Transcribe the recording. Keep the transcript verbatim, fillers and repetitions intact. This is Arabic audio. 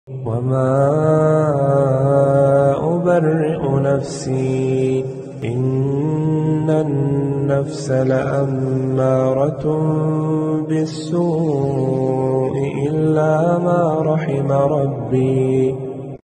وما أبرئ نفسي إن النفس لأمارة بالسوء إلا ما رحم ربي